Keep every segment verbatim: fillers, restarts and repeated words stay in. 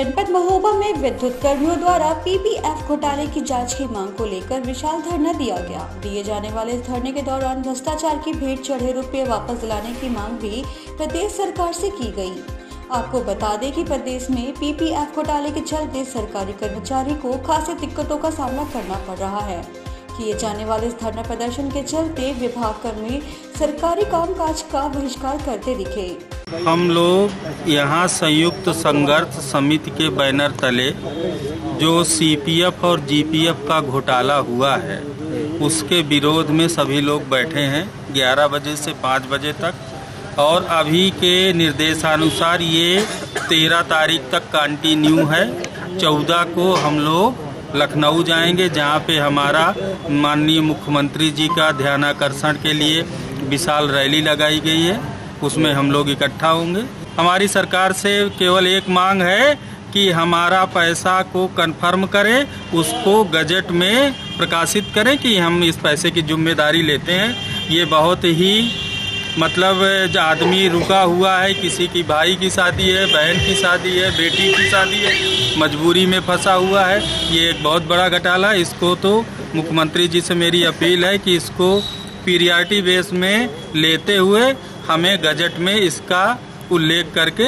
जनपद महोबा में विद्युत कर्मियों द्वारा पीपीएफ घोटाले की जांच की मांग को लेकर विशाल धरना दिया गया। दिए जाने वाले इस धरने के दौरान भ्रष्टाचार की भेंट चढ़े रुपये वापस दिलाने की मांग भी प्रदेश सरकार से की गई। आपको बता दें कि प्रदेश में पीपीएफ घोटाले के चलते सरकारी कर्मचारी को खासी दिक्कतों का सामना करना पड़ रहा है। किए जाने वाले इस धरना प्रदर्शन के चलते विभाग कर्मी सरकारी कामकाज का बहिष्कार करते दिखे। हम लोग यहाँ संयुक्त संघर्ष समिति के बैनर तले जो सीपीएफ और जीपीएफ का घोटाला हुआ है उसके विरोध में सभी लोग बैठे हैं ग्यारह बजे से पाँच बजे तक, और अभी के निर्देशानुसार ये तेरह तारीख तक कंटिन्यू है। चौदह को हम लोग लखनऊ जाएंगे जहाँ पे हमारा माननीय मुख्यमंत्री जी का ध्यानाकर्षण के लिए विशाल रैली लगाई गई है, उसमें हम लोग इकट्ठा होंगे। हमारी सरकार से केवल एक मांग है कि हमारा पैसा को कन्फर्म करें, उसको गजट में प्रकाशित करें कि हम इस पैसे की जिम्मेदारी लेते हैं। ये बहुत ही मतलब जो आदमी रुका हुआ है, किसी की भाई की शादी है, बहन की शादी है, बेटी की शादी है, मजबूरी में फंसा हुआ है, ये एक बहुत बड़ा घोटाला। इसको तो मुख्यमंत्री जी से मेरी अपील है कि इसको पीरियडिक बेस में लेते हुए हमें गजट में इसका उल्लेख करके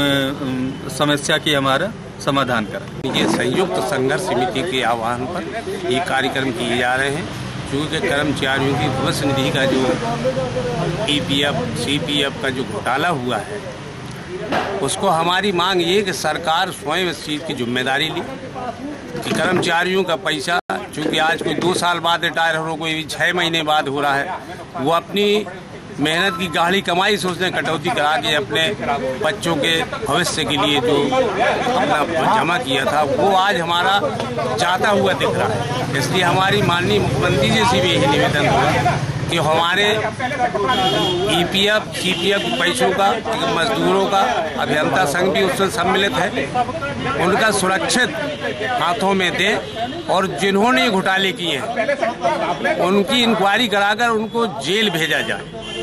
समस्या की हमारा समाधान करें। ये संयुक्त संघर्ष समिति के आह्वान पर ये कार्यक्रम किए जा रहे हैं, क्योंकि कर्मचारियों की भविष्य निधि का जो ईपीएफ सीपीएफ का जो घोटाला हुआ है उसको हमारी मांग ये कि सरकार स्वयं इस चीज़ की जिम्मेदारी ली कि कर्मचारियों का पैसा, चूँकि आज कोई दो साल बाद रिटायर हो रहा, कोई छः महीने बाद हो रहा है, वो अपनी मेहनत की गाढ़ी कमाई से उसने कटौती करा के अपने बच्चों के भविष्य के लिए जो अपना जमा किया था वो आज हमारा जाता हुआ दिख रहा है। इसलिए हमारी माननीय मुख्यमंत्री जी से भी यही निवेदन होगा कि हमारे ईपीएफ सीपीएफ पैसों का, मजदूरों का, अभियंता संघ भी उससे सम्मिलित है, उनका सुरक्षित हाथों में दे, और जिन्होंने घोटाले किए हैं उनकी इंक्वायरी कराकर उनको जेल भेजा जाए।